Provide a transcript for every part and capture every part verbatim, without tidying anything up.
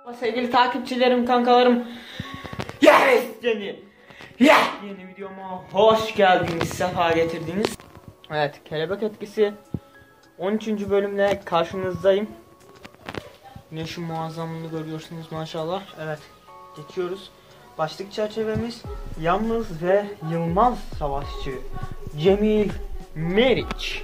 Sevgili takipçilerim, kankalarım, yes yeni, yes yeni videoma hoş geldiniz, sefa getirdiniz. Evet, kelebek etkisi on üçüncü bölümle karşınızdayım. Yine şu muazzamlığı görüyorsunuz maşallah. Evet, geçiyoruz. Başlık çerçevemiz yalnız ve yılmaz savaşçı Cemil Meriç.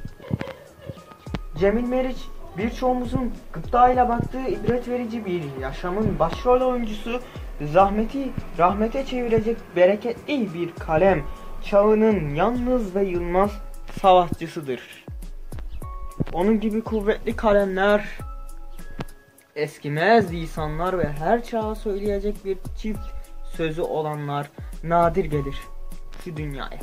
Cemil Meriç birçoğumuzun gıptayla baktığı ibret verici bir yaşamın başrol oyuncusu, zahmeti rahmete çevirecek bereketli bir kalem, çağının yalnız ve yılmaz savaşçısıdır. Onun gibi kuvvetli kalemler, eskimez lisanlar ve her çağa söyleyecek bir çift sözü olanlar nadir gelir şu dünyaya.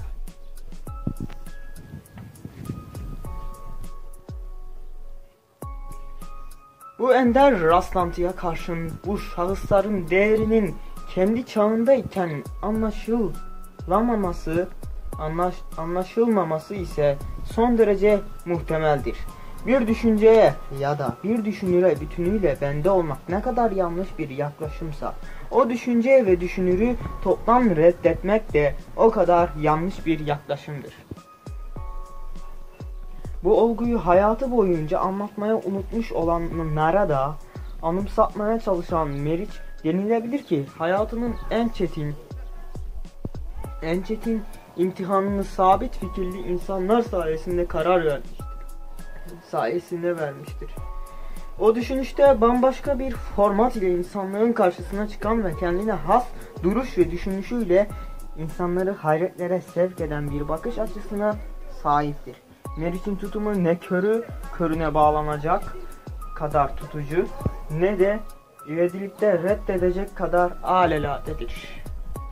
Bu ender rastlantıya karşın bu şahısların değerinin kendi çağındayken anlaşılamaması, anlaş, anlaşılmaması ise son derece muhtemeldir. Bir düşünceye ya da bir düşünüre bütünüyle bende olmak ne kadar yanlış bir yaklaşımsa, o düşünce ve düşünürü toplam reddetmek de o kadar yanlış bir yaklaşımdır. Bu olguyu hayatı boyunca anlatmaya unutmuş olanlara da anımsatmaya çalışan Meriç, denilebilir ki hayatının en çetin en çetin imtihanını sabit fikirli insanlar sayesinde karar vermiştir. Sayesinde vermiştir. O düşünüşte bambaşka bir format ile insanlığın karşısına çıkan ve kendine has duruş ve düşünüşüyle insanları hayretlere sevk eden bir bakış açısına sahiptir. Meriç'in tutumu ne körü körüne bağlanacak kadar tutucu, ne de ivedilikte reddedecek kadar aleladedir.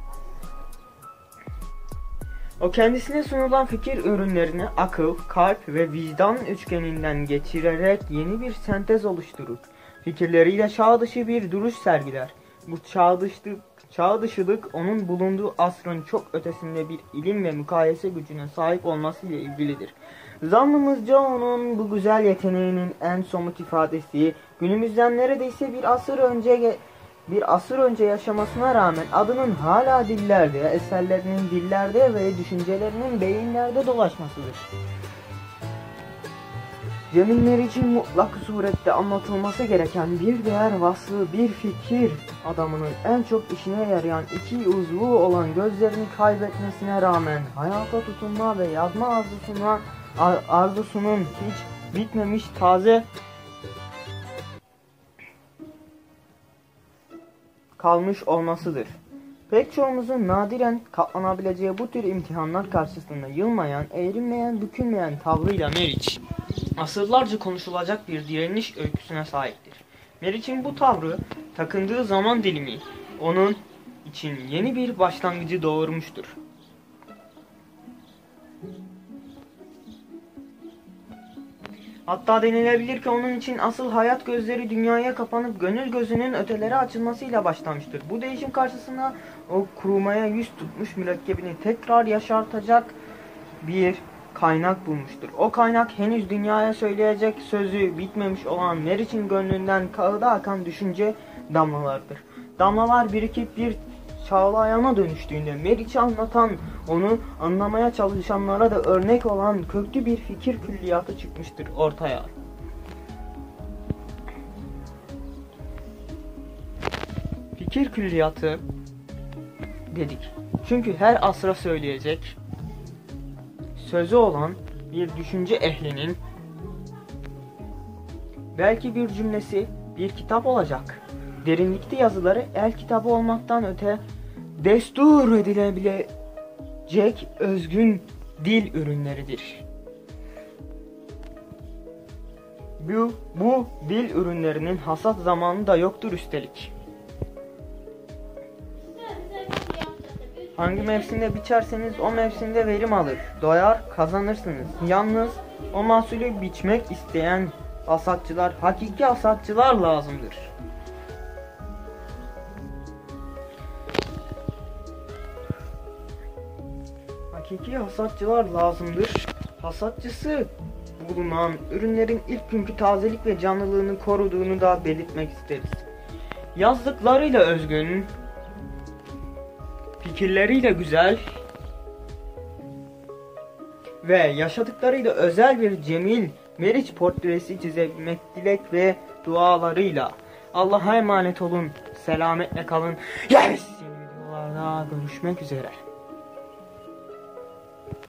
O kendisine sunulan fikir ürünlerini akıl, kalp ve vicdan üçgeninden geçirerek yeni bir sentez oluşturur. Fikirleriyle çağ dışı bir duruş sergiler. Bu çağ dışılık, çağ dışılık onun bulunduğu asrın çok ötesinde bir ilim ve mukayese gücüne sahip olması ile ilgilidir. Zannımızca onun bu güzel yeteneğinin en somut ifadesi, günümüzden neredeyse bir asır önce bir asır önce yaşamasına rağmen adının hala dillerde, eserlerinin dillerde ve düşüncelerinin beyinlerde dolaşmasıdır. Cemil Meriç'in mutlak surette anlatılması gereken bir değer vasfı, bir fikir adamının en çok işine yarayan iki uzvu olan gözlerini kaybetmesine rağmen hayata tutunma ve yazma arzusuna arzusunun hiç bitmemiş taze kalmış olmasıdır. Pek çoğumuzun nadiren katlanabileceği bu tür imtihanlar karşısında yılmayan, eğrilmeyen, bükülmeyen tavrıyla Meriç, asırlarca konuşulacak bir direniş öyküsüne sahiptir. Meriç'in bu tavrı, takındığı zaman dilimi, onun için yeni bir başlangıcı doğurmuştur. Hatta denilebilir ki onun için asıl hayat gözleri dünyaya kapanıp gönül gözünün ötelere açılmasıyla başlamıştır. Bu değişim karşısında o kurumaya yüz tutmuş mürekkebini tekrar yaşartacak bir kaynak bulmuştur. O kaynak henüz dünyaya söyleyecek sözü bitmemiş olan Meriç'in gönlünden kağıda akan düşünce damlalarıdır. Damlalar birikip bir çağlayana dönüştüğünde Meriç'i anlatan, onu anlamaya çalışanlara da örnek olan köklü bir fikir külliyatı çıkmıştır ortaya. Fikir külliyatı dedik. Çünkü her asra söyleyecek sözü olan bir düşünce ehlinin belki bir cümlesi bir kitap olacak. Derinlikte yazıları el kitabı olmaktan öte destur edilebilecek özgün dil ürünleridir. Bu, bu dil ürünlerinin hasat zamanı da yoktur üstelik. Hangi mevsimde biçerseniz o mevsimde verim alır, doyar, kazanırsınız. Yalnız o mahsulü biçmek isteyen hasatçılar, hakiki hasatçılar lazımdır. Hakiki hasatçılar lazımdır. Hasatçısı bulunan ürünlerin ilk günkü tazelik ve canlılığını koruduğunu da belirtmek isteriz. Yazdıklarıyla özgün, fikirleriyle güzel ve yaşadıklarıyla özel bir Cemil Meriç portresi çizebilmek dilek ve dualarıyla. Allah'a emanet olun. Selametle kalın. Yes! Yeni videolarda görüşmek üzere.